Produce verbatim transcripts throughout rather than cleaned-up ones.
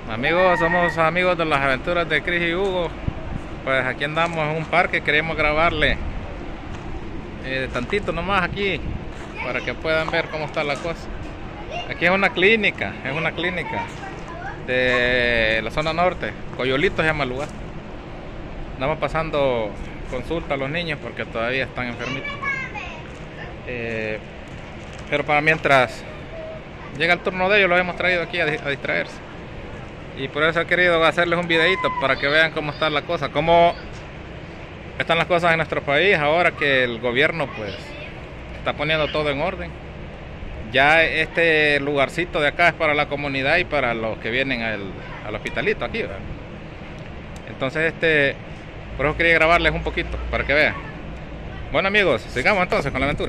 Amigos, somos amigos de las aventuras de Chris y Hugo. Pues aquí andamos en un parque, queremos grabarle eh, tantito nomás aquí para que puedan ver cómo está la cosa. Aquí es una clínica, es una clínica de la zona norte, Coyolito se llama el lugar. Andamos pasando consulta a los niños porque todavía están enfermitos. Eh, pero para mientras llega el turno de ellos, los hemos traído aquí a, a distraerse. Y por eso he querido hacerles un videito para que vean cómo está la cosa, cómo están las cosas en nuestro país ahora que el gobierno pues está poniendo todo en orden. Ya este lugarcito de acá es para la comunidad y para los que vienen al, al hospitalito aquí, ¿verdad? Entonces este, por eso quería grabarles un poquito para que vean. Bueno amigos, sigamos entonces con la aventura.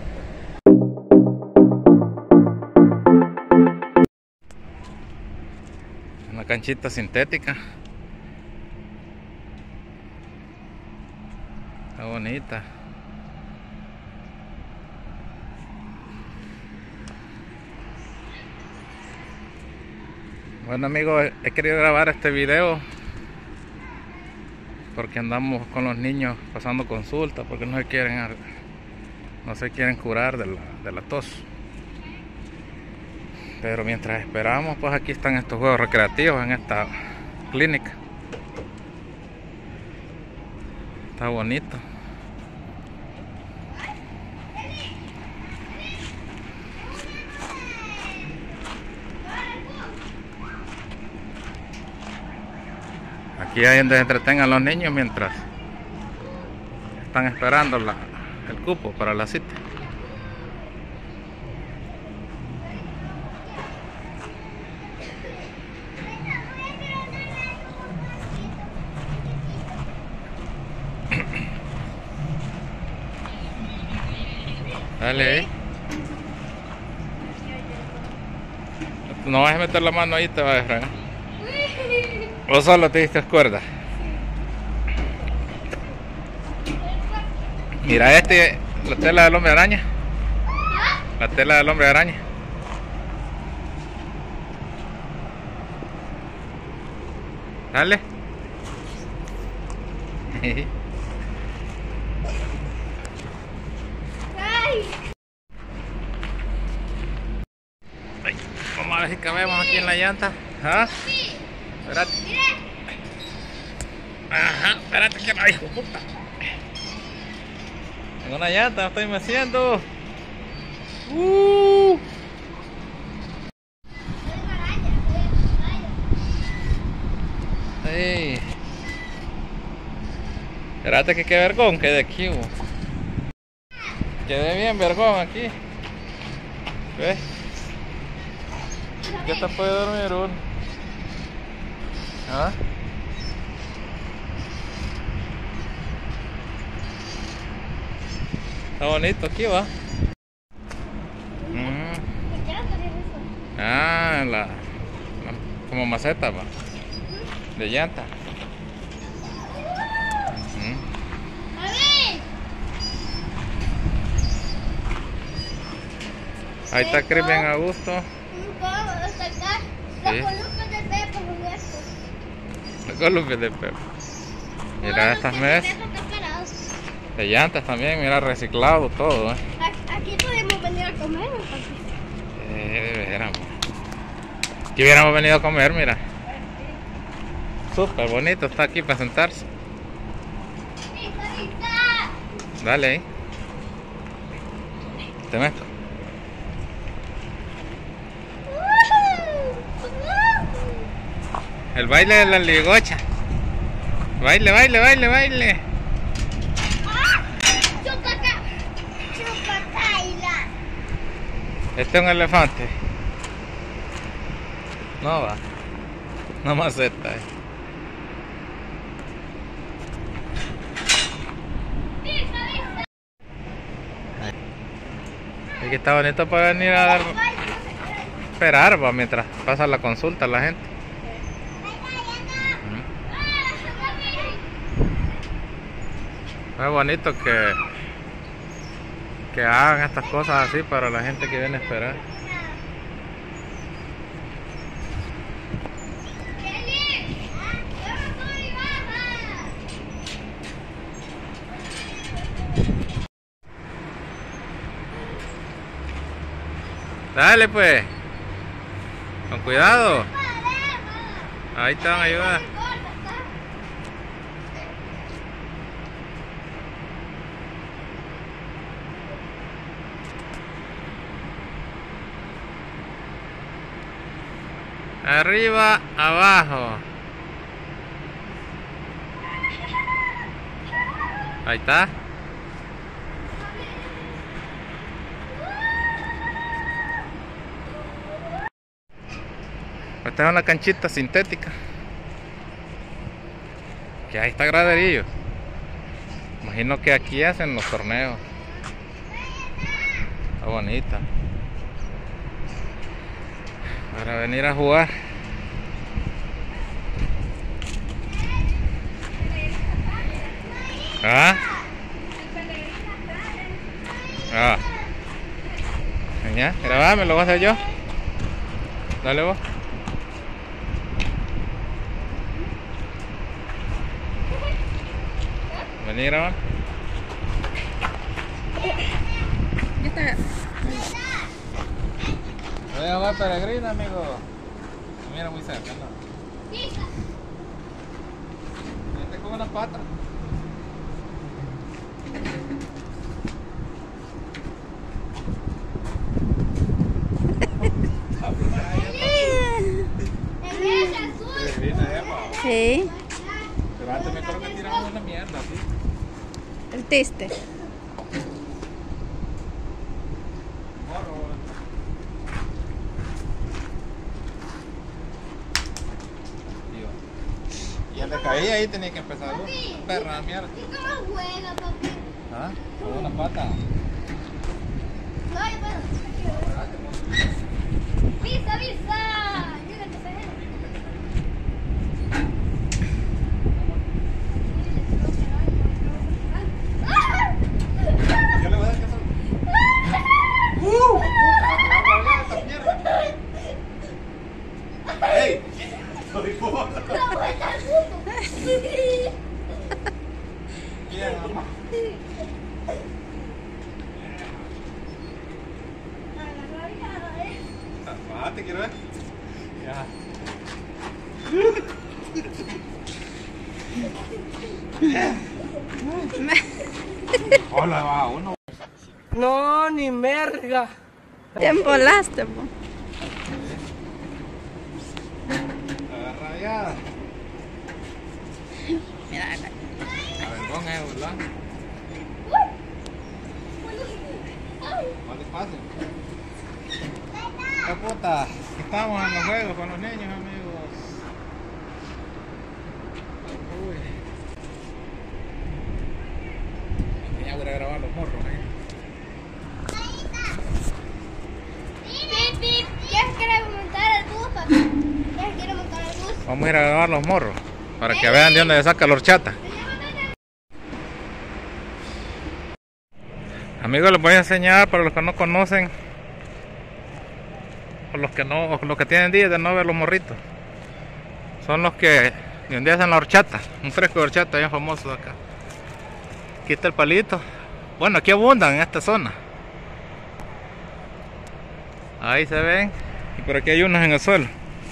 Una canchita sintética. Está bonita. Bueno amigos, he querido grabar este video porque andamos con los niños pasando consulta porque no se quieren no se quieren curar de la, de la tos. Pero mientras esperamos, pues aquí están estos juegos recreativos en esta clínica. Está bonito. Aquí hay donde se entretengan los niños mientras están esperando la, el cupo para la cita. Dale ahí. No vas a meter la mano ahí, te va a dejar. ¿O solo te diste cuerda? Mira este, la tela del hombre araña. La tela del hombre araña. Dale. Vamos a ver si cabemos aquí en la llanta. ¿Ah? Espérate. Ajá, espérate que no, hijo de puta. En una llanta, me estoy meciendo. Uh. Hey. Espérate que qué vergón quede aquí. Hubo. Quedé bien vergón aquí. ¿Ves? ¿Qué te puede dormir uno? ¿Ah? Está bonito aquí, va. Mm. Ah, la, la como maceta, va. De llanta. Mm. Ahí está Chris bien a gusto. Sí. Los columpios de Pepo. Mira estas mesas. De llantas también, mira, reciclado todo, ¿eh? Aquí podemos venir a comer, ¿no? Eh, de veras. Aquí hubiéramos venido a comer, mira. Súper bonito, está aquí para sentarse. Dale ahí. Te meto. El baile de la ligocha. Baile, baile, baile, baile. Este es un elefante. No va. No maceta. Eh. Aquí está bonito para venir a dar, esperar, va, mientras pasa la consulta a la gente. Es bonito que que hagan estas cosas así para la gente que viene a esperar. Dale pues. Con cuidado. Ahí te van a ayudar. Arriba, abajo. Ahí está. Esta es una canchita sintética. Que ahí está graderillo. Imagino que aquí hacen los torneos. Está bonita. Para venir a jugar. ¿Ah? Ah. Ya, grabame, lo voy a hacer yo. Dale vos. Vení, graba. Ya está. Voy a jugar peregrina, amigo. Mira muy cerca, ¿no? Este con una pata. Sí. Pero antes me acuerdo que tiraban una mierda, ¿sí? El teste. Morro. Y el de caía ahí tenía que empezar. Uh, perra mierda. ¿Y cómo juega, papi? ¿Ah? Con una pata. No, yo puedo. ¡Visa, visa! Yo le voy a dar caso. ¡Uh! ¡Esta mierda! ¡Ey! ¡Soy por! Bien, mamá. Bájate, quiero ver. Ya. Hola, va uno. No, ni merga. Te embolaste, po. Agarra ya. Mira, A ver, con eso, ¿verdad? Más despacio. ¡Qué puta! Estamos en los juegos con los niños, amigos. Uy. Ya voy a grabar los morros, ¿eh? Pip, pip. ¿Quieres que le montar el bus, papi? ¿Quieres que le montar el bus? Vamos a ir a grabar los morros para que vean de dónde se saca la horchata. Amigos, les voy a enseñar para los que no conocen, o los que no, o los que tienen días de no ver los morritos. Son los que de un día hacen la horchata, un fresco de horchata bien famoso de acá. Aquí está el palito. Bueno, aquí abundan en esta zona. Ahí se ven. Y por aquí hay unos en el suelo.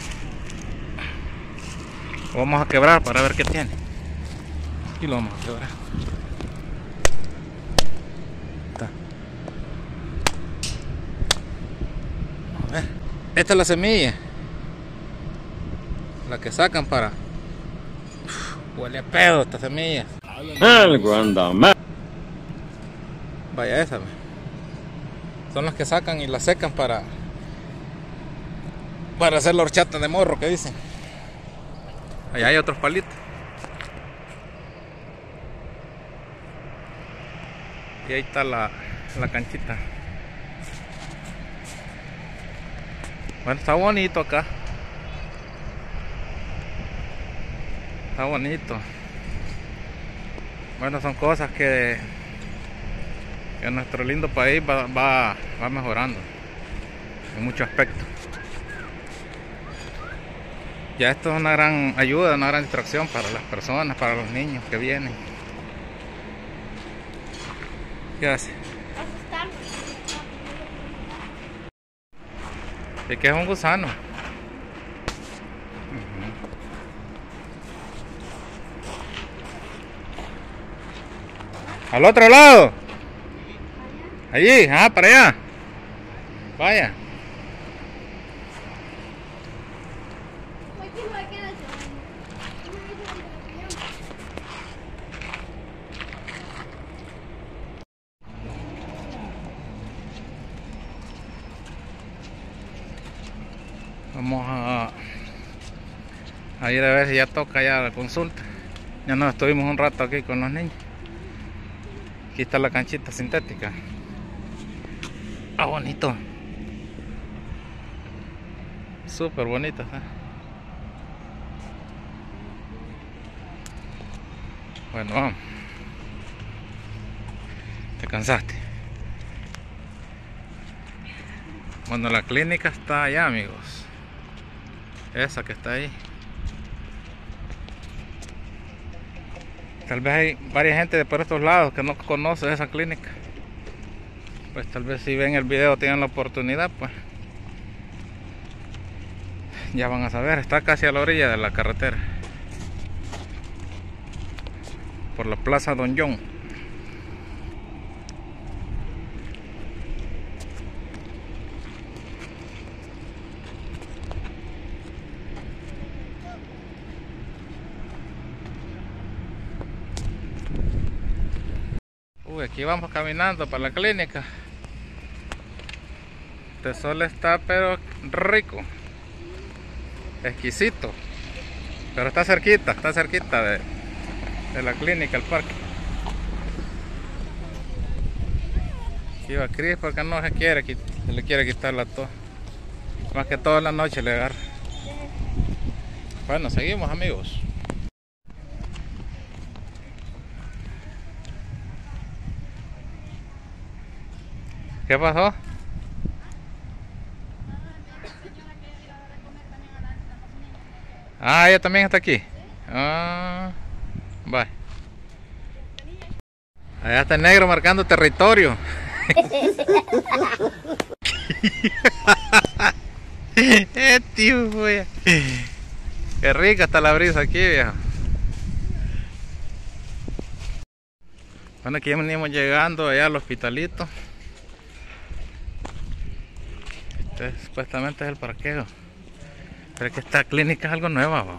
Lo vamos a quebrar para ver qué tiene. Y lo vamos a quebrar. Está. A ver. Esta es la semilla. La que sacan para... Uf, huele a pedo esta semilla. El grandame. Vaya esa. Son las que sacan y las secan para... Para hacer la horchata de morro que dicen. Allá hay otros palitos. Y ahí está la, la canchita. Bueno, está bonito acá. Está bonito. Bueno, son cosas que, que nuestro lindo país va, va, va mejorando en muchos aspectos. Ya esto es una gran ayuda, una gran distracción para las personas, para los niños que vienen. ¿Qué hace? ¿Y qué es un gusano? Al otro lado. Allí, ah, para allá. Vaya. Vamos a, a ir a ver si ya toca ya la consulta. Ya nos estuvimos un rato aquí con los niños. Aquí está la canchita sintética. Ah, bonito. Súper bonito, ¿eh? Bueno, vamos. ¿Te cansaste? Bueno, la clínica está allá, amigos. Esa que está ahí. Tal vez hay varias gente de por estos lados que no conoce esa clínica. Pues tal vez si ven el video tienen la oportunidad, pues ya van a saber. Está casi a la orilla de la carretera, por la Plaza Don John. Uy, aquí vamos caminando para la clínica. Este sol está pero rico, exquisito, pero está cerquita, está cerquita de, de la clínica, el parque. Aquí va Cris porque no se quiere, se le quiere quitar la tos, más que toda la noche le agarra. Bueno, seguimos, amigos. ¿Qué pasó? Ah, ella también está aquí. Ah, bye. Allá está el negro marcando territorio. Eh, tío, güey. Qué rica está la brisa aquí, viejo. Bueno, aquí ya venimos llegando allá al hospitalito. Este supuestamente es el parqueo, pero es que esta clínica es algo nueva, ¿no?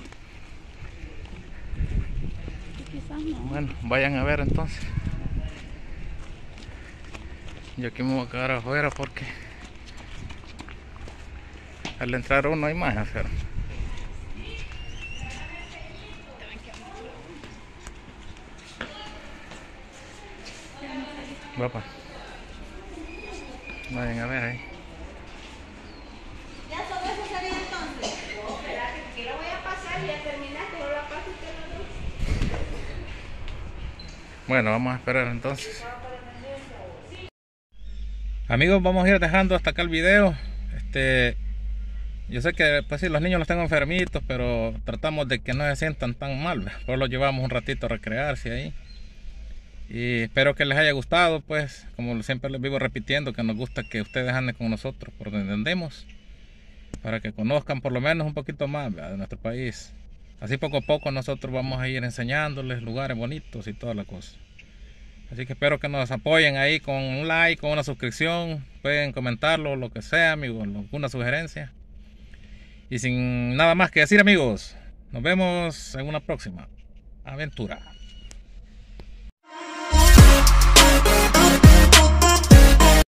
Bueno, vayan a ver entonces. Yo aquí me voy a quedar afuera porque al entrar uno hay más enfermo. Papá, vayan a ver ahí. Bueno, vamos a esperar entonces. Amigos, vamos a ir dejando hasta acá el video. Este, yo sé que pues sí, los niños los tengo enfermitos, pero tratamos de que no se sientan tan mal. Por los llevamos un ratito a recrearse ahí. Y espero que les haya gustado, pues, como siempre les vivo repitiendo, que nos gusta que ustedes anden con nosotros por donde andemos, para que conozcan por lo menos un poquito más, ¿verdad?, de nuestro país. Así poco a poco nosotros vamos a ir enseñándoles lugares bonitos y toda la cosa. Así que espero que nos apoyen ahí con un like, con una suscripción. Pueden comentarlo, lo que sea, amigos, alguna sugerencia. Y sin nada más que decir, amigos, nos vemos en una próxima aventura.